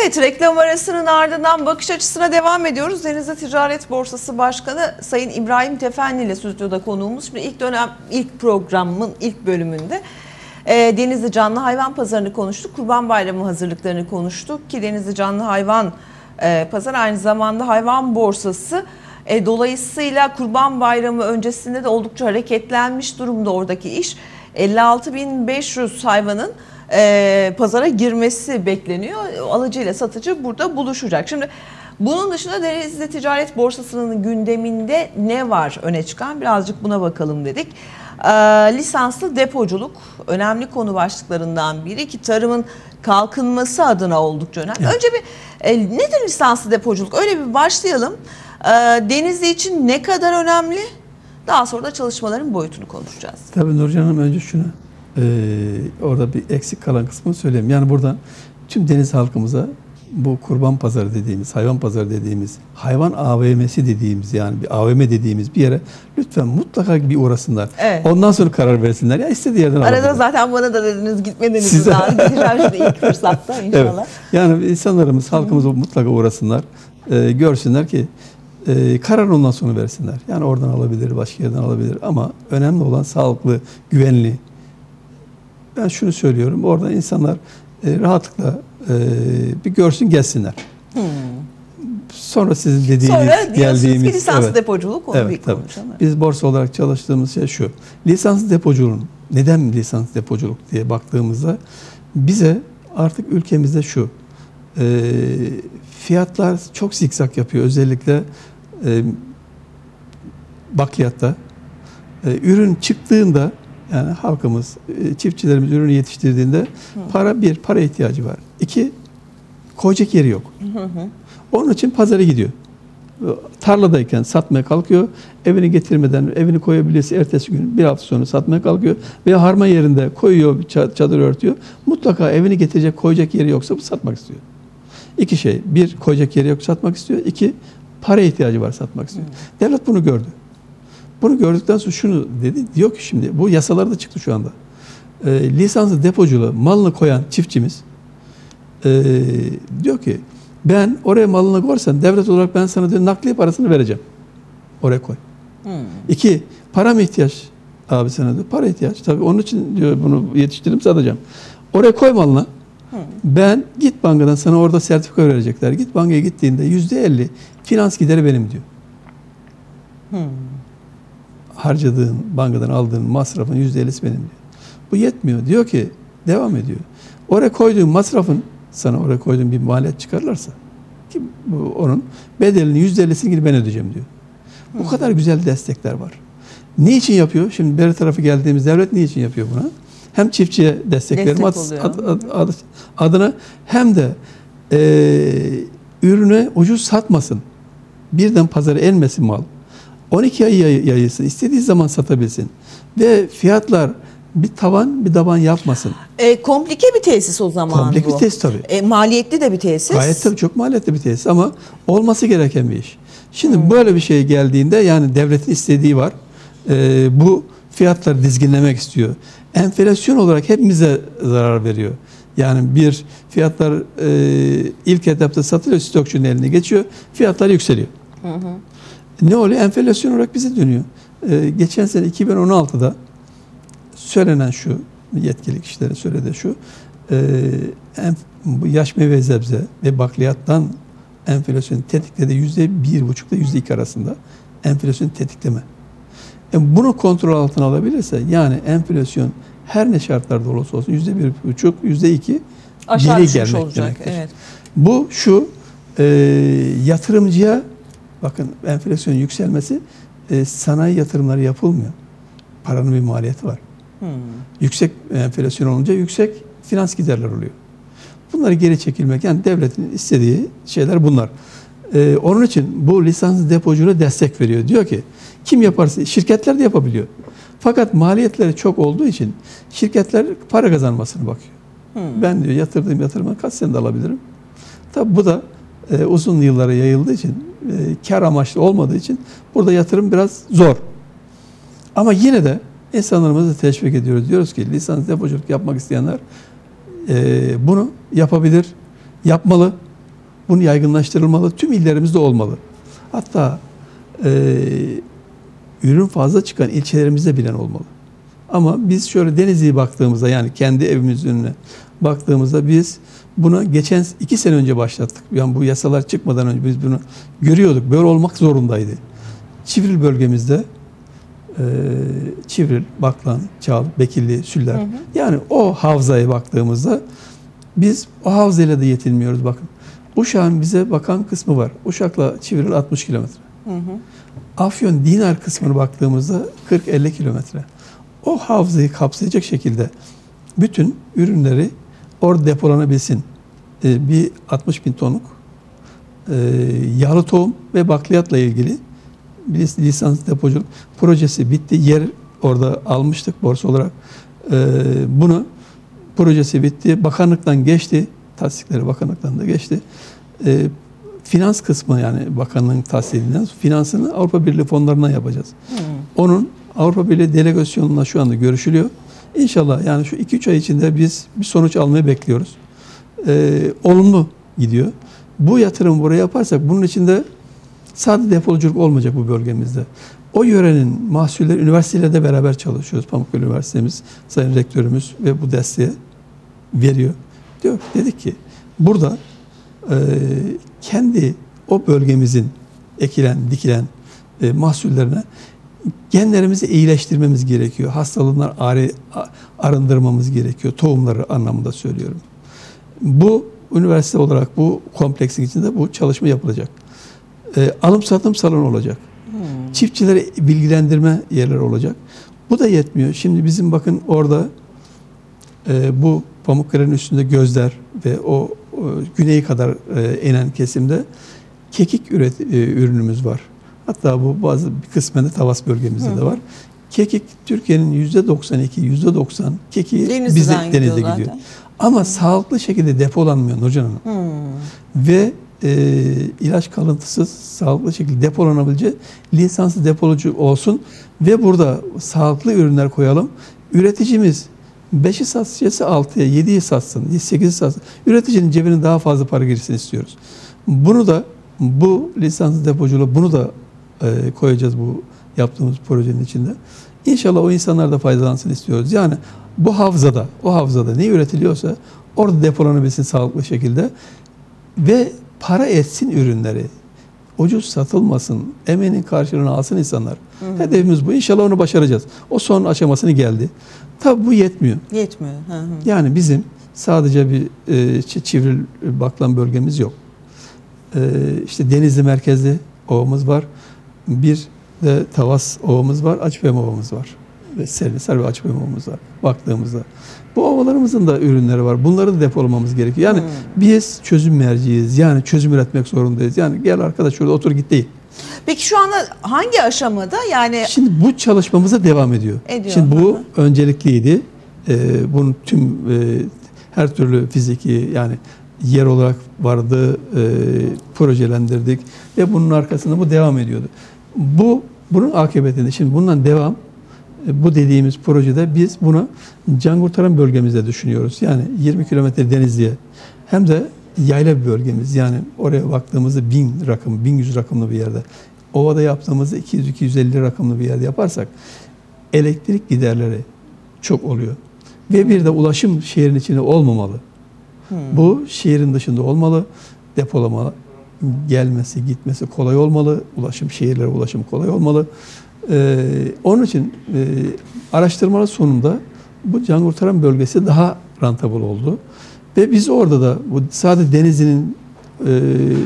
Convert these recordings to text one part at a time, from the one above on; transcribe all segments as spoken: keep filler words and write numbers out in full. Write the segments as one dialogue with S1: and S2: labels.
S1: Evet, reklam arasının ardından bakış açısına devam ediyoruz. Denizli Ticaret Borsası Başkanı Sayın İbrahim Tefenli ile stüdyoda konuğumuz. Şimdi ilk dönem, ilk programın ilk bölümünde e, Denizli Canlı Hayvan Pazarı'nı konuştuk. Kurban Bayramı hazırlıklarını konuştuk ki Denizli Canlı Hayvan e, Pazarı aynı zamanda hayvan borsası. E, dolayısıyla Kurban Bayramı öncesinde de oldukça hareketlenmiş durumda oradaki iş. elli altı bin beş yüz hayvanın e, pazara girmesi bekleniyor. Alıcı ile satıcı burada buluşacak. Şimdi bunun dışında Denizli Ticaret Borsası'nın gündeminde ne var öne çıkan? Birazcık buna bakalım dedik. E, lisanslı depoculuk önemli konu başlıklarından biri ki tarımın kalkınması adına oldukça önemli. Evet. Önce bir e, nedir lisanslı depoculuk? Öyle bir başlayalım. E, Denizli için ne kadar önemli? Daha sonra da çalışmaların boyutunu konuşacağız.
S2: Tabii Nurcan Hanım, önce şunu, e, orada bir eksik kalan kısmını söyleyeyim. Yani buradan tüm deniz halkımıza bu kurban pazarı dediğimiz, hayvan pazarı dediğimiz, hayvan A V M'si dediğimiz, yani bir A V M dediğimiz bir yere lütfen mutlaka bir uğrasınlar. Evet. Ondan sonra karar versinler. Ya istediği yerden alabilir.
S1: Arada zaten bana da dediniz gitmediniz. Size... daha. Gideceğim şimdi ilk fırsatta inşallah. Evet.
S2: Yani insanlarımız, halkımız Hı. mutlaka uğrasınlar. E, görsünler ki e, karar ondan sonra versinler. Yani oradan alabilir, başka yerden alabilir. Ama önemli olan sağlıklı, güvenli. Ben şunu söylüyorum. Orada insanlar e, rahatlıkla e, bir görsün, gelsinler. Hmm. Sonra sizin dediğiniz,
S1: Sonra
S2: geldiğimiz...
S1: ki lisanslı evet, depoculuk, onu
S2: evet,
S1: bir konuşalım.
S2: Biz borsa olarak çalıştığımız şey şu. Lisanslı depoculuğun, neden lisanslı depoculuk diye baktığımızda bize artık ülkemizde şu, e, fiyatlar çok zikzak yapıyor. Özellikle e, bakliyatta. E, ürün çıktığında, yani halkımız, çiftçilerimiz ürünü yetiştirdiğinde hı. para bir, para ihtiyacı var. İki, koyacak yeri yok. Hı hı. Onun için pazara gidiyor. Tarladayken satmaya kalkıyor. Evini getirmeden evini koyabilirse ertesi gün, bir hafta sonra satmaya kalkıyor. Veya harman yerinde koyuyor, çadır örtüyor. Mutlaka evini getirecek, koyacak yeri yoksa bu satmak istiyor. İki şey. Bir, koyacak yeri yok, satmak istiyor. İki, para ihtiyacı var, satmak istiyor. Hı. Devlet bunu gördü. Bunu gördükten sonra şunu dedi, diyor ki şimdi bu yasalarda çıktı şu anda. E, lisanslı depoculuğu malını koyan çiftçimiz e, diyor ki ben oraya malını koyarsan devlet olarak ben sana diyor, nakliye parasını vereceğim. Oraya koy. Hmm. İki, para mı ihtiyaç abi sana diyor. Para ihtiyaç. Tabii onun için diyor bunu yetiştirip satacağım. Oraya koy malını. Hmm. Ben git bankadan sana orada sertifika verecekler. Git bankaya gittiğinde yüzde elli finans gideri benim diyor. Hmm. Harcadığın, bankadan aldığın masrafın yüzde ellisi benim diyor. Bu yetmiyor. Diyor ki, devam ediyor. Oraya koyduğun masrafın, sana oraya koyduğun bir maliyet çıkarlarsa, ki bu onun bedelinin yüzde ellisini ben ödeyeceğim diyor. Bu hmm. kadar güzel destekler var. Niçin yapıyor? Şimdi beri tarafı geldiğimiz devlet niçin yapıyor buna? Hem çiftçiye destek verme ad, ad, ad, ad, adına hem de e, ürüne ucuz satmasın. Birden pazara elmesin mal. on iki ay yayılsın, istediği zaman satabilsin ve fiyatlar bir tavan bir taban yapmasın.
S1: E, komplike bir tesis o zaman
S2: komplike
S1: bu.
S2: bir tesis tabii.
S1: E, maliyetli de bir tesis.
S2: Gayet tabii, çok maliyetli bir tesis ama olması gereken bir iş. Şimdi hmm. böyle bir şey geldiğinde, yani devletin istediği var. E, bu fiyatları dizginlemek istiyor. Enflasyon olarak hepimize zarar veriyor. Yani bir fiyatlar e, ilk etapta satılıyor, stokçunun eline geçiyor, fiyatlar yükseliyor. Hı hı. Ne oluyor? Enflasyon olarak bize dönüyor. Ee, geçen sene iki bin on altıda söylenen şu, yetkili kişilerin söylediği şu, e, enf, bu yaş meyve sebze ve bakliyattan enflasyonu tetikledi, yüzde bir buçukla yüzde iki arasında enflasyonu tetikleme. E, bunu kontrol altına alabilirse, yani enflasyon her ne şartlarda olursa olsun yüzde bir buçuk, yüzde iki geri gelmek olacak, demektir. Evet. Bu şu, e, yatırımcıya, bakın enflasyon yükselmesi, e, sanayi yatırımları yapılmıyor. Paranın bir maliyeti var. Hmm. Yüksek enflasyon olunca yüksek finans giderler oluyor. Bunları geri çekilmek, yani devletin istediği şeyler bunlar. E, onun için bu lisanslı depoculuğa destek veriyor. Diyor ki kim yaparsa, şirketler de yapabiliyor. Fakat maliyetleri çok olduğu için şirketler para kazanmasını bakıyor. Hmm. Ben diyor yatırdığım yatırıma kaç sene de alabilirim. Tabi bu da e, uzun yıllara yayıldığı için, e, kar amaçlı olmadığı için burada yatırım biraz zor. Ama yine de insanlarımızı teşvik ediyoruz. Diyoruz ki lisans depoculuk yapmak isteyenler e, bunu yapabilir, yapmalı. Bunu yaygınlaştırılmalı. Tüm illerimizde olmalı. Hatta e, ürün fazla çıkan ilçelerimizde bilen olmalı. Ama biz şöyle Denizli'ye baktığımızda, yani kendi evimizin önüne baktığımızda biz buna geçen iki sene önce başlattık. Yani bu yasalar çıkmadan önce biz bunu görüyorduk. Böyle olmak zorundaydı. Çivril bölgemizde e, Çivril, Baklan, Çal, Bekilli, Süller. Hı hı. Yani o havzaya baktığımızda biz o havzayla da yetinmiyoruz bakın. Uşak'ın bize bakan kısmı var. Uşak'la Çivril altmış kilometre. Afyon Dinar kısmına baktığımızda kırk elli kilometre. O havzayı kapsayacak şekilde bütün ürünleri orada depolanabilsin. Ee, bir altmış bin tonluk e, yağlı tohum ve bakliyatla ilgili bir lisans depoculuk projesi bitti. Yer orada almıştık borsa olarak. Ee, bunu projesi bitti. Bakanlıktan geçti. Tasdikleri bakanlıktan da geçti. Ee, finans kısmı, yani bakanlığın tasdiğinden finansını Avrupa Birliği fonlarından yapacağız. Hmm. Onun Avrupa Birliği delegasyonuna şu anda görüşülüyor. İnşallah yani şu iki üç ay içinde biz bir sonuç almayı bekliyoruz. Ee, olumlu gidiyor. Bu yatırım buraya yaparsak bunun içinde sadece depolculuk olmayacak bu bölgemizde. O yörenin mahsulleri üniversiteyle de beraber çalışıyoruz. Pamukkale Üniversitemiz, Sayın Rektörümüz ve bu desteği veriyor. Diyor, dedik ki burada e, kendi o bölgemizin ekilen, dikilen e, mahsullerine genlerimizi iyileştirmemiz gerekiyor. Hastalığından arı, arındırmamız gerekiyor. Tohumları anlamında söylüyorum. Bu üniversite olarak bu kompleksin içinde bu çalışma yapılacak. E, alım satım salonu olacak. Hmm. Çiftçileri bilgilendirme yerleri olacak. Bu da yetmiyor. Şimdi bizim bakın orada e, bu Pamukkale'nin üstünde Gözler ve o, o güneye kadar e, inen kesimde kekik üret, e, ürünümüz var. Hatta bu bazı bir kısmında Tavas bölgemizde Hı. de var. Kekik Türkiye'nin yüzde doksan iki, yüzde doksan kekiği bize denizde gidiyor. Ama Hı. sağlıklı şekilde depolanmıyor Nurcan Hanım. Hı. Ve e, ilaç kalıntısız sağlıklı şekilde depolanabilecek lisanslı depolucu olsun ve burada sağlıklı ürünler koyalım. Üreticimiz beşi satışçısı altıya, yediyi satsın, sekizi satsın. Üreticinin cebine daha fazla para girsin istiyoruz. Bunu da bu lisanslı depoculuğu bunu da e, koyacağız bu yaptığımız projenin içinde. İnşallah o insanlar da faydalansın istiyoruz. Yani bu havzada, o havzada ne üretiliyorsa orada depolanabilsin sağlıklı şekilde ve para etsin ürünleri. Ucuz satılmasın, emeğinin karşılığını alsın insanlar. Hı hı. Hedefimiz bu. İnşallah onu başaracağız. O son aşamasını geldi. Tabi bu yetmiyor.
S1: Yetmiyor. Hı hı.
S2: Yani bizim sadece bir e, Çivril Baklan bölgemiz yok. E, işte Denizli merkezli ovamız var. Bir de Tavas ovamız var. Açıpem ovamız var. Ve Servisar ve Açıpem ovamız var. Baktığımızda. Bu ovalarımızın da ürünleri var. Bunları da depolamamız gerekiyor. Yani hmm. biz çözüm merciyiz. Yani çözüm üretmek zorundayız. Yani gel arkadaş şurada otur git değil.
S1: Peki şu anda hangi aşamada? Yani
S2: şimdi bu çalışmamıza devam ediyor. ediyor. Şimdi bu Hı-hı. öncelikliydi. Ee, bunun tüm e, her türlü fiziki yani yer olarak vardı, e, projelendirdik ve bunun arkasında bu devam ediyordu. Bu bunun akıbetinde şimdi bundan devam e, bu dediğimiz projede biz bunu Cangurtaran bölgemizde düşünüyoruz. Yani yirmi kilometre Denizli'ye hem de yayla bir bölgemiz. Yani oraya baktığımızda bin rakım, bin yüz rakımlı bir yerde. Ovada yaptığımızda iki yüz iki yüz elli rakımlı bir yerde yaparsak elektrik giderleri çok oluyor. Ve bir de ulaşım şehrin içinde olmamalı. Hmm. Bu şehrin dışında olmalı. Depolama gelmesi, gitmesi kolay olmalı. Ulaşım, şehirlere ulaşım kolay olmalı. Ee, onun için e, araştırmalar sonunda bu Cangurtaran bölgesi daha rentable oldu. Ve biz orada da bu sadece Denizli'nin e,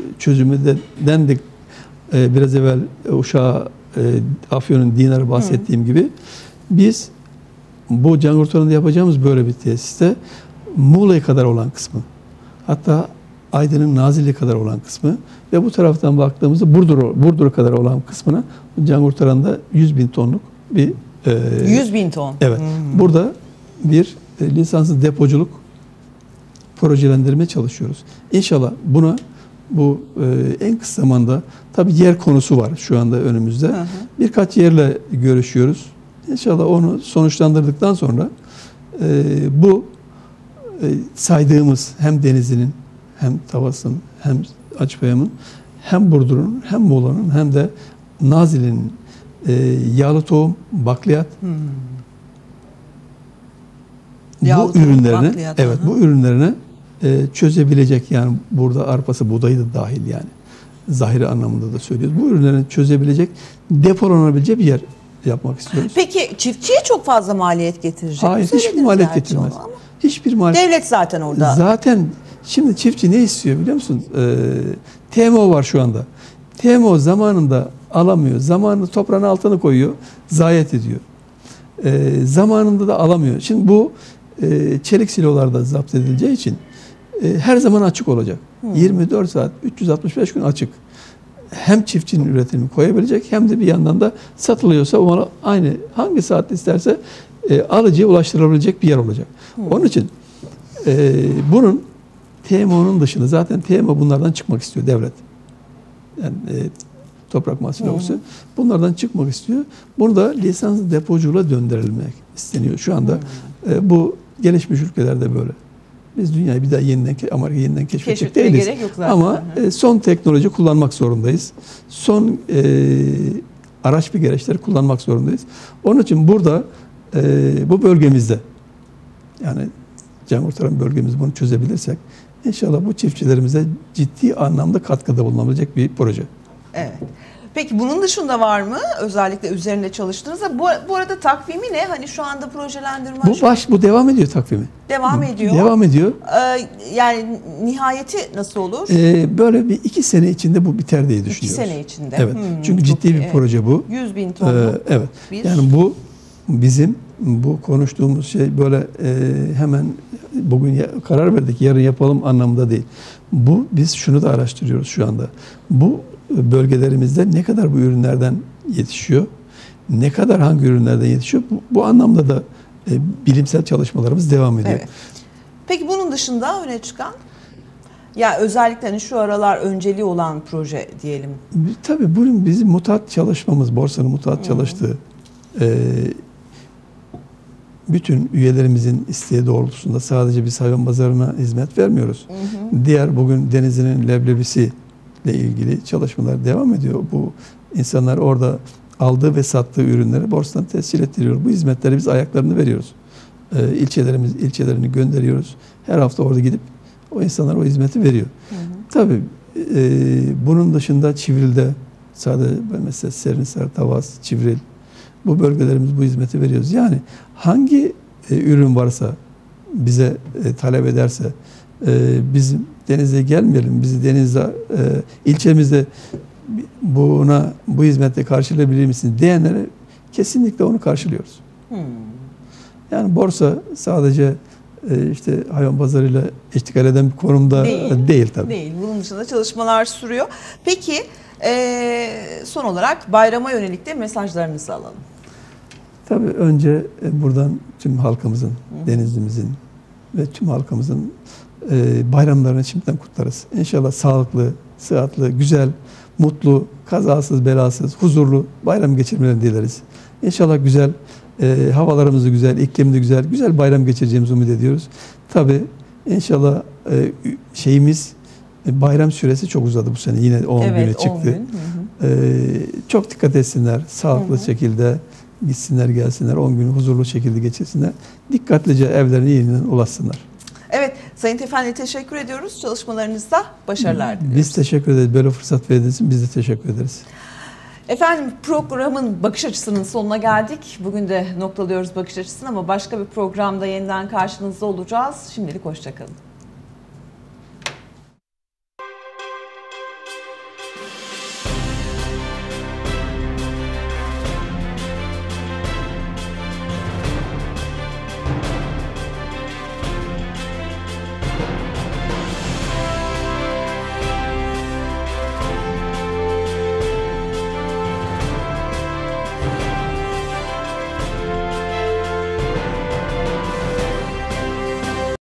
S2: çözümünden de e, biraz evvel Uşak'a e, Afyon'un Dinar'ı bahsettiğim Hı. gibi biz bu Cangurtaran'da yapacağımız böyle bir tesiste Muğla'ya kadar olan kısmı, hatta Aydın'ın Nazilli'ye kadar olan kısmı ve bu taraftan baktığımızda Burdur Burdur'a kadar olan kısmına Cangurtaran'da yüz bin tonluk bir
S1: e, yüz bin ton.
S2: Evet. Hmm. Burada bir e, lisanslı depoculuk projelendirmeye çalışıyoruz. İnşallah buna bu e, en kısa zamanda tabii yer konusu var şu anda önümüzde. Hı hı. Birkaç yerle görüşüyoruz. İnşallah onu sonuçlandırdıktan sonra e, bu e, saydığımız hem Denizli'nin hem Tavas'ın hem Acıpayam'ın hem Burdur'un hem Muğla'nın hem de Nazilli'nin e, yağlı tohum, bakliyat
S1: Hmm. Yağlı
S2: bu
S1: tohum,
S2: ürünlerine
S1: bakliyat,
S2: evet
S1: hı.
S2: bu ürünlerine e, çözebilecek, yani burada arpası, buğdayı da dahil, yani zahiri anlamında da söylüyoruz. Bu ürünlerin çözebilecek, depolanabilecek bir yer yapmak istiyoruz.
S1: Peki çiftçiye çok fazla maliyet getirecek mi?
S2: Hayır, hiçbir
S1: Söylediniz
S2: maliyet
S1: gerçi
S2: getirmez.
S1: onu ama.
S2: Hiçbir maliyet.
S1: Devlet zaten orada.
S2: Zaten şimdi çiftçi ne istiyor biliyor musun? Ee, T M O var şu anda. T M O zamanında alamıyor. Zamanında toprağın altına koyuyor, zayiat ediyor. Ee, zamanında da alamıyor. Şimdi bu e, çelik silolarda zapt edileceği için e, her zaman açık olacak.
S1: Hmm.
S2: yirmi dört saat, üç yüz altmış beş gün açık. Hem çiftçinin üretimini koyabilecek hem de bir yandan da satılıyorsa ona aynı hangi saatte isterse e, alıcıya ulaştırabilecek bir yer olacak.
S1: Hmm.
S2: Onun için e, bunun T M O'nun dışında, zaten T M O bunlardan çıkmak istiyor devlet. Yani e, Toprak Mahsulü Ofisi
S1: Hmm.
S2: bunlardan çıkmak istiyor. Bunu da lisanslı depoculuğa döndürülmek isteniyor şu anda.
S1: Hmm.
S2: E, bu gelişmiş ülkelerde böyle. Biz dünyayı bir daha yeniden, Amerika'yı yeniden keşfedecek
S1: Keşfetmeye
S2: değiliz.
S1: gerek yok zaten.
S2: Ama e, son teknoloji kullanmak zorundayız. Son e, araç ve gereçleri kullanmak zorundayız. Onun için burada e, bu bölgemizde, yani can kurtaran bölgemiz, bunu çözebilirsek inşallah bu çiftçilerimize ciddi anlamda katkıda bulunabilecek bir proje.
S1: Evet. Peki bunun dışında var mı? Özellikle üzerinde çalıştığınızda. Bu, bu arada takvimi ne? Hani şu anda projelendirme
S2: Bu baş bu devam ediyor takvimi.
S1: devam ediyor.
S2: Devam ediyor.
S1: Ee, yani nihayeti nasıl olur?
S2: Ee, böyle bir iki sene içinde bu biter diye
S1: İki
S2: düşünüyoruz.
S1: sene içinde.
S2: Evet.
S1: Hmm,
S2: Çünkü
S1: çok
S2: ciddi
S1: iyi,
S2: bir
S1: evet.
S2: proje bu.
S1: yüz bin
S2: Ee,
S1: tonluk
S2: evet.
S1: bir...
S2: Yani bu bizim bu konuştuğumuz şey böyle e, hemen bugün ya, karar verdik yarın yapalım anlamında değil. Bu biz şunu da araştırıyoruz şu anda. Bu bölgelerimizde ne kadar bu ürünlerden yetişiyor? Ne kadar hangi ürünlerden yetişiyor? Bu, bu anlamda da e, bilimsel çalışmalarımız devam ediyor.
S1: Evet. Peki bunun dışında öne çıkan? Ya özellikle hani şu aralar önceliği olan proje diyelim.
S2: Tabii bugün bizim mutat çalışmamız, borsanın mutat çalıştığı e, bütün üyelerimizin isteği doğrultusunda sadece biz hayvan pazarına hizmet vermiyoruz.
S1: Hı hı.
S2: Diğer bugün Denizli'nin leblebisi ile ilgili çalışmalar devam ediyor. Bu insanlar orada aldığı ve sattığı ürünleri borsadan tescil ettiriyor. Bu hizmetleri biz ayaklarını veriyoruz. E, ilçelerimiz ilçelerini gönderiyoruz. Her hafta orada gidip o insanlar o hizmeti veriyor.
S1: Hı hı.
S2: Tabii e, bunun dışında Çivril'de sadece mesela Serinhisar, Tavas, Çivril bu bölgelerimiz bu hizmeti veriyoruz. Yani hangi e, ürün varsa bize e, talep ederse e, bizim Denizli'ye gelmeyelim, bizi Denizli e, ilçemizde buna bu hizmette karşılayabilir misiniz diyenlere kesinlikle onu karşılıyoruz.
S1: Hmm.
S2: Yani borsa sadece e, işte hayvan pazarıyla iştigal eden bir konumda
S1: Değil.
S2: değil tabii.
S1: Değil. Bunun dışında çalışmalar sürüyor. Peki e, son olarak bayrama yönelik de mesajlarınızı alalım.
S2: Tabii önce e, buradan tüm halkımızın, Denizli'mizin ve tüm halkımızın e, bayramlarını şimdiden kutlarız. İnşallah sağlıklı, sıhhatli, güzel, mutlu, kazasız, belasız, huzurlu bayram geçirmelerini dileriz. İnşallah güzel, e, havalarımız da güzel, iklim de güzel, güzel bayram geçireceğimizi umut ediyoruz. Tabii inşallah e, şeyimiz, e, bayram süresi çok uzadı bu sene. Yine on
S1: Evet,
S2: güne
S1: on
S2: çıktı.
S1: gün. Hı hı.
S2: E, çok dikkat etsinler, sağlıklı
S1: Hı hı.
S2: şekilde gitsinler gelsinler, on günü huzurlu şekilde geçirsinler. Dikkatlice evlerine yeniden ulaşsınlar.
S1: Evet, Sayın Tefendi teşekkür ediyoruz. Çalışmalarınızda başarılar diliyoruz.
S2: Biz teşekkür ederiz. Böyle fırsat verdiğiniz için biz de teşekkür ederiz.
S1: Efendim programın bakış açısının sonuna geldik. Bugün de noktalıyoruz bakış açısını ama başka bir programda yeniden karşınızda olacağız. Şimdilik hoşça kalın.